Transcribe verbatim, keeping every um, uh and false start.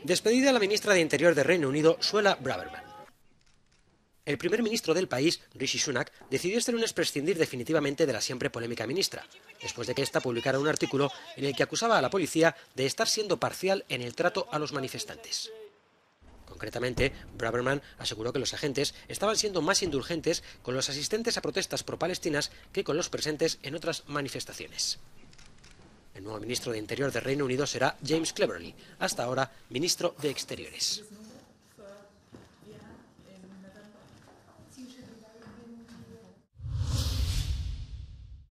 Despedida la ministra de Interior de Reino Unido, Suella Braverman. El primer ministro del país, Rishi Sunak, decidió este lunes prescindir definitivamente de la siempre polémica ministra, después de que ésta publicara un artículo en el que acusaba a la policía de estar siendo parcial en el trato a los manifestantes. Concretamente, Braverman aseguró que los agentes estaban siendo más indulgentes con los asistentes a protestas pro-palestinas que con los presentes en otras manifestaciones. El nuevo ministro de Interior del Reino Unido será James Cleverly, hasta ahora ministro de Exteriores.